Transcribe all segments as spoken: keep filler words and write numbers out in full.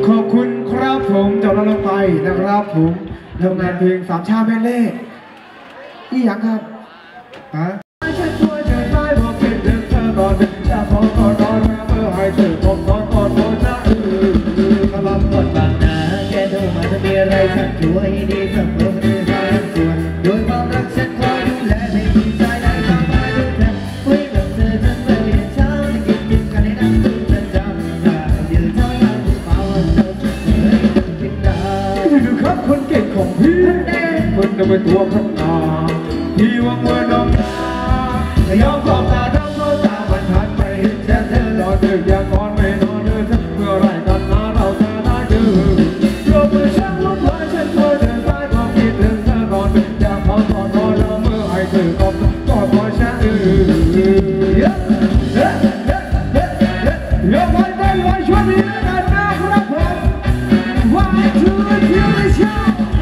ขอบคุณครับผมจบแล้วลงไปนะครับผมทำงานเพลงสามชาแม่เล่อีหยังครับฮะฉันควรจะได้บอกคิดถึงเธอตอนเด็กจะขอขอรอนะเมื่อให้เธอผมนอนกอดโดนนะเออกำลังกดบางนาแกโทรมาจะมีอะไรฉันช่วยดีเสมอไม่ได้ส่วนโดยความรักฉันคอยดูแลไม่มีสายใดเข้ามาดูแทนคุยกับเธอจนเลยเช้าจะกินกินกันในน้ำตื้นจะจำได้ยืนเท่านั้นเปล่าเธอเฉยๆเป็นดาวนี่คือครับคนเก่งของพี่คนจะเป็นตัวข้างหน้าพี่หวังว่าน้องตายอมขอบตาดำเขาตามันทันไปเห็นแค่เธอรอดึกอยากนอนไม่นอนเลยถ้าเมื่อไรกันนะเราจะได้เจอโลกมันช่างวุ่นวายฉันควรจะได้บอกคิดถึงเธอตอนดึกอยากขอกอดนอนแล้วเมื่อให้เธอกอดกอดคอยฉันเออโยกไปเต้นไว้ช่วยพี่กันนะครับผม One two three show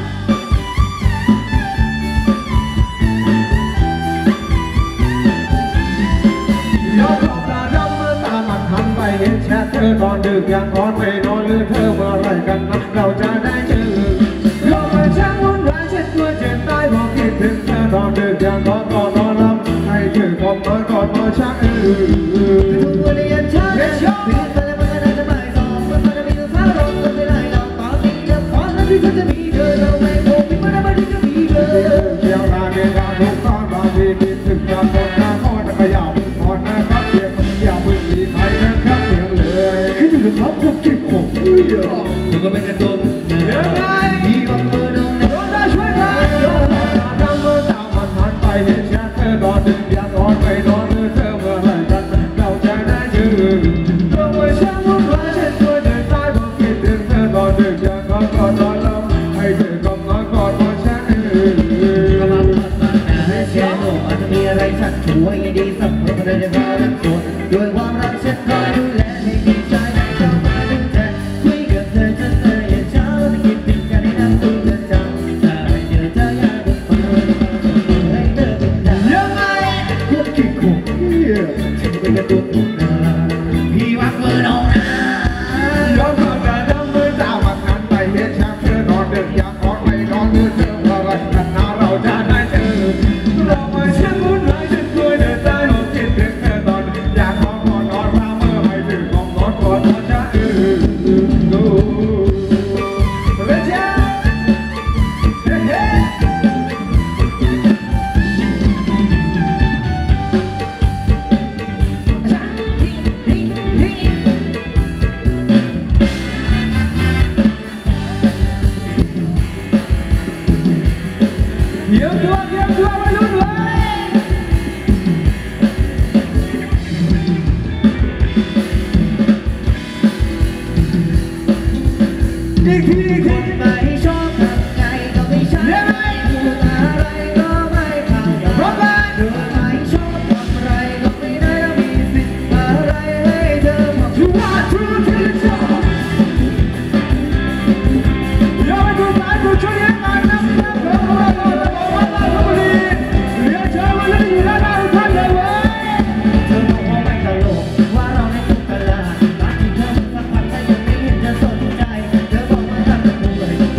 เห็นแชทเธอตอนดึกอยากนอนไม่นอนหรือเธอเมื่อไรกันนะเราจะได้เจอโลกมันช่างวุ่นวายฉันตัวเจ็บตายบอกคิดถึงเธอตอนดึกอยากนอนก่อนนอนหลับให้เธอกอดนอนกอดนอนชักเออทุกวันนี้ยันเช้าตื่นมาแล้วมันก็น่าจะบ่ายสองมันจะมีตัวฟ้าร้องก็ไม่ได้เราตอนนี้จะฟ้อนแล้วที่ฉันจะมีเธอเราไม่คงมีมันไม่ได้จะมีเธอเกี่ยวราเกี่ยวราทุกตอนบางทีคิดถึงการกอดหน้าคอจะขยับกอดนะครับเพียงอย่าเพิ่งมีใครนะครับขึ้นอยู่กับท็อปท็อปเก็บของพี่อ่ะมันก็เป็นกระตุ้นยังไงพี่ก็เมื่อโดนโดนได้ช่วยกันโดนดำเมื่อตามมันหันไปเห็นแชทเธอนอนดึกอยากนอนไม่นอนเมื่อเธอเมื่อไรกันเราจะได้เจอโลกมันช่างวุ่นวายฉันควรเดินสายบอกคิดถึงเธอนอนดึกอยากนอนกอดนอนแล้วให้เธอกอดนอนกอดนอนฉันเออกำลังพัดมาแต่แค่โลกอาจจะมีอะไรสักช่วยดีสักเมื่อเธอจะพาทั้งส่วนด้วยความรักฉันคอยดูแลให้มีใจในเข้ามาดูแทนคุยกับเธอจนเธอยันเช้าจะคิดถึงกันในน้ำตื้นจะจำได้เจอเธออยากเป็นคนให้เธอเป็นดาวยังไงคนเก่งของพี่ฉันเป็นกระตุ้นนะพี่วักมือน้องนะยอมรับแต่ดำมือเจ้ามันนั้นไปเห็นชักเธอนอนดึกอยากนอนไม่นอนเมื่อเธอเมื่อไรกันนะเราจะได้เจอเราไม่เชื่อวุ่นวายฉันเคยเดินได้เราคิดถึงเธอตอนอยากนอนนอนนอนมาเมื่อให้ถึงกองนอนกอดนอนจะเออดูเฮ้ยเจ้าเฮ้ยเฮ้ยเยี่ยมตัวเยี่ยมตัวไปลุ้นเลยอีกทีอีกทีไม่ชอบทำไงก็ไม่ใช่พูดอะไรก็ไม่เข้าเพราะว่าเธอไม่ชอบทำอะไรก็ไม่ได้แล้วมีสิทธิ์อะไรให้เธอบอกชูว่าชูที่ชอบอย่าไปดูสายผู้ช่วยยังไงนะเพื่อนเพื่อนเราเราจะบอกว่าเราทำดีเรียกเธอมาเล่นอยู่แล้วเราทำเลยเว้ยเธอบอกว่าไม่ตลกว่าเราในทุกตลาดบางทีเธอสักพักแต่ยังไม่เห็นจะสนใจเธอบอกว่าทำกับกูเลย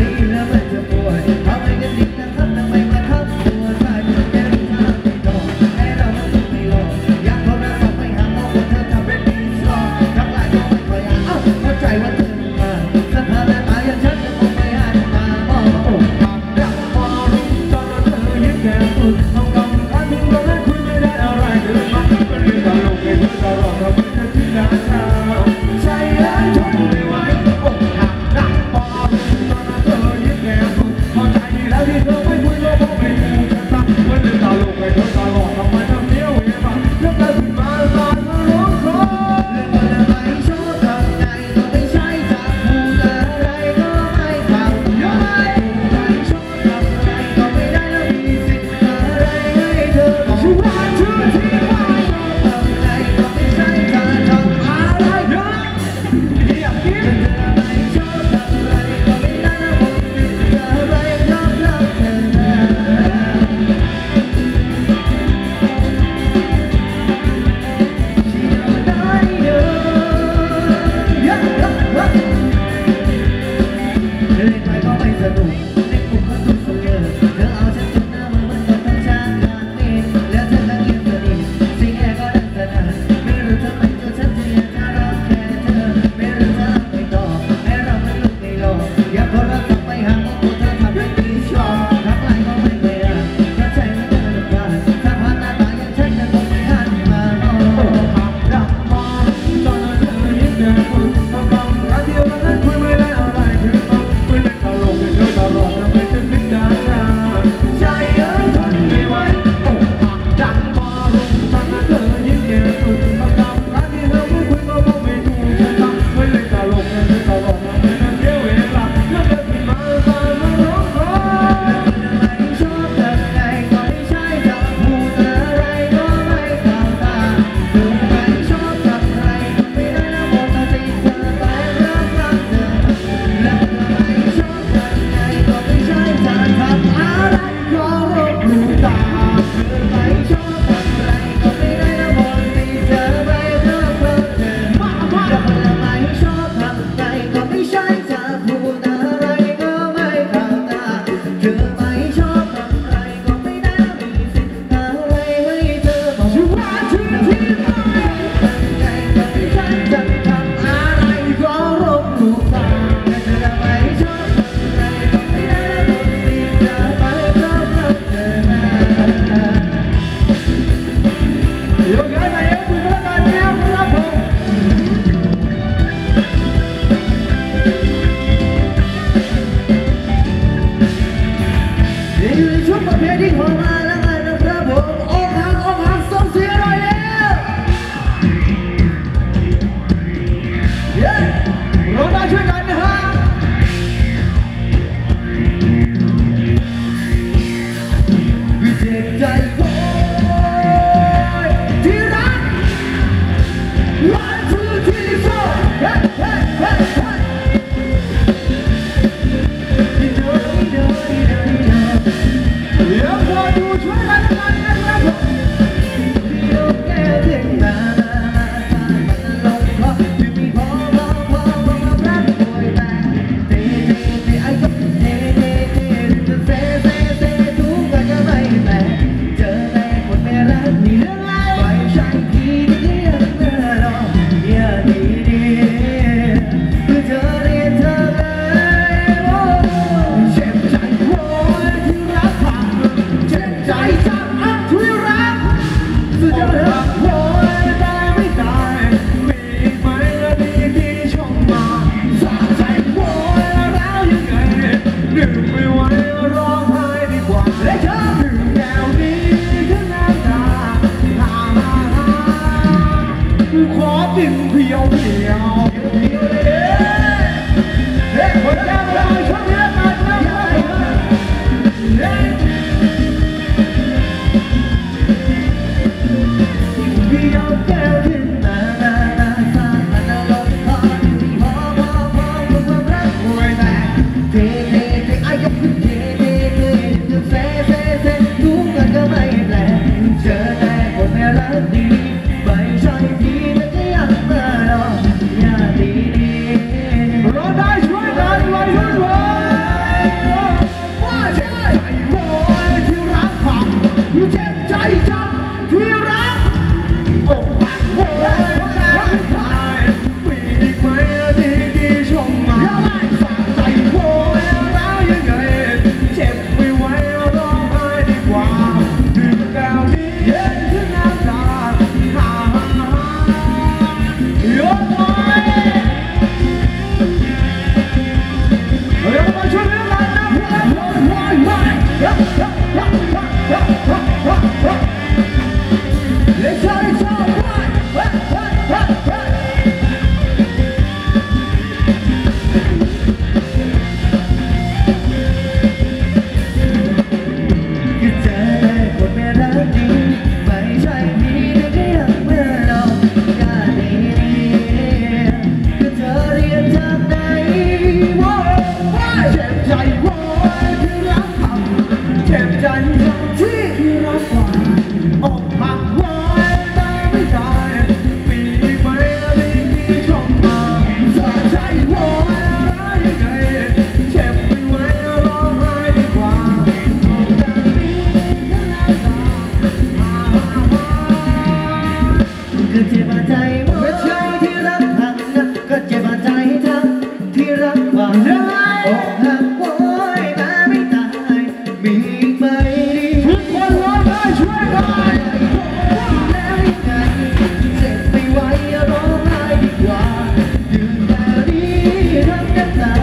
รักว่าอกหักโวยมาไม่ตายมีไหมทุกคนร้องได้ช่วยกันแล้วยังไงเจ็บไม่ไหวร้องไห้ดีกว่ายืนแค่นี้ทั้งน้ำตา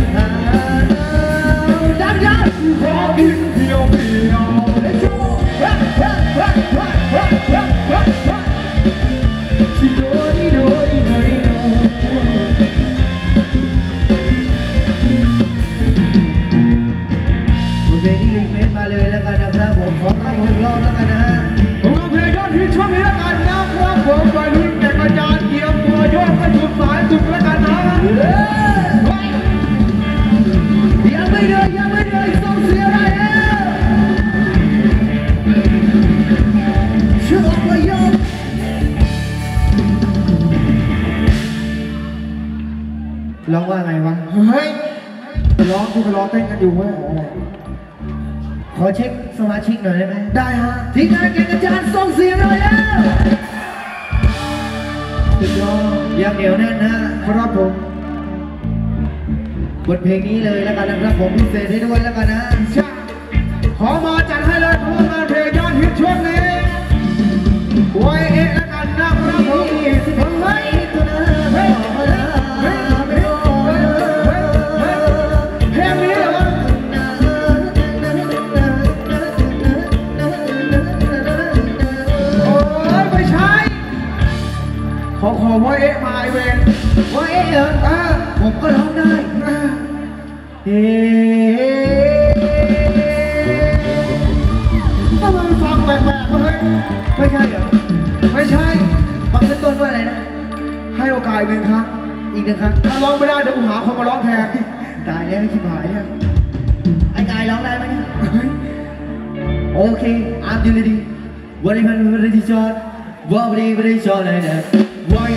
ดังยันขอกินเพียวเพียวและชูชิโดดิโดดิโดดิโดเพลงนี้รีเมคมาเลยแล้วกันนะครับผมขอให้หนึ่งรอบแล้วกันนะฮะผมเอาเพลงยอดฮิตช่วงนี้แล้วกันนะครับผมไปลุ้นแต่กระจายเกี่ยวตัวโยกให้สุดสายสุดแล้วกันนะยังไม่เดินยังไม่เดินส่งเสียอะไรเอ้ช่วยออกมาโยกร้องว่าไงวะเฮ้ยร้องที่เขาร้องเต้นกันอยู่เว้ยขอเช็คสมาชิกหน่อยได้ไหมได้ฮะทีมงานเก่งอาจารย์ส่งเสียงหน่อยแล้วสุดยอดยังเหนียวแน่นนะครับผมบทเพลงนี้เลยแล้วกันนะครับผมพิเศษให้ด้วยแล้วกันนะขอมาจัดให้เลยทุกงานเพลงยอดฮิตช่วงนี้ไว้เองแล้วกันนะครับผมผมไม่ตัวนะเพลงนี้เหรอขอขอว่าเอ๊ะมาไอเวนว่าเอ๊ะเหรออ่าผมก็ร้องได้เอ๊ะทำไมฟังแปลกๆเฮ้ยไม่ใช่เหรอไม่ใช่ฟังขึ้นต้นว่าอะไรนะให้โอกาสหนึ่งครั้งอีกหนึ่งครั้งถ้าร้องไม่ได้เดี๋ยวผมหาคนมาร้องแทนตายแล้วชิบหายเนี่ยไอ้กายร้องได้ไหมเนี่ยโอเคอาร์มยูนิตี้วันนี้มันวันที่ชอบว่าวันนี้วันที่ชอบเลยเนี่ยWhy?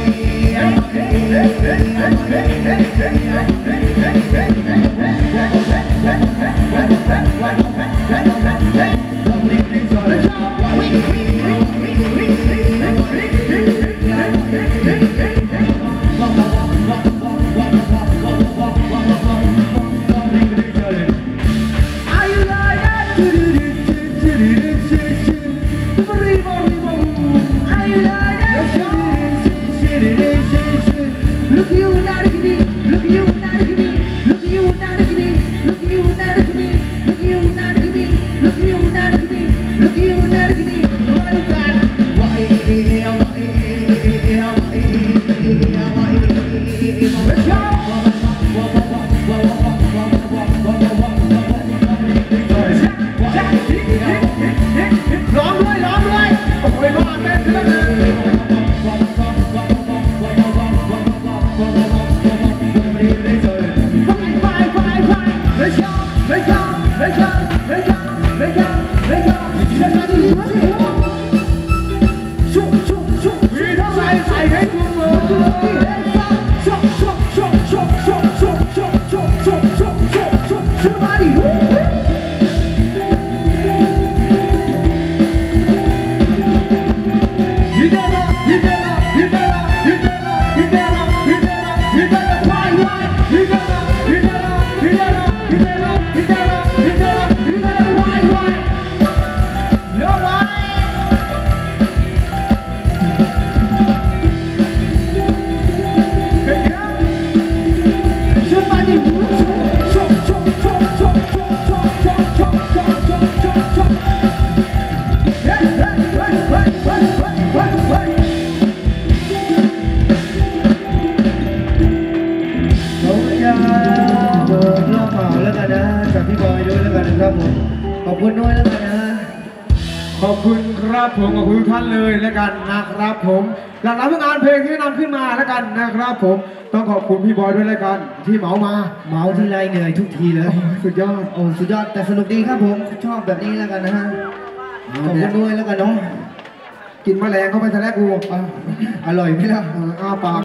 ขอบคุณด้วยแล้วกันนะขอบคุณครับผมขอบคุณทุกท่านเลยแล้วกันนะครับผมหลังจากงานเพลงที่นำขึ้นมาแล้วกันนะครับผมต้องขอบคุณพี่บอยด้วยแล้วกันที่เหมามาเหมาที่ไรเหนื่อยทุกทีเลยสุดยอดโอ้สุดยอดแต่สนุกดีครับผมชอบแบบนี้แล้วกันนะฮะขอบคุณด้วยแล้วกันเนาะกินแมลงเข้าไปทะเลกูอร่อยไหมล่ะอ้าปาก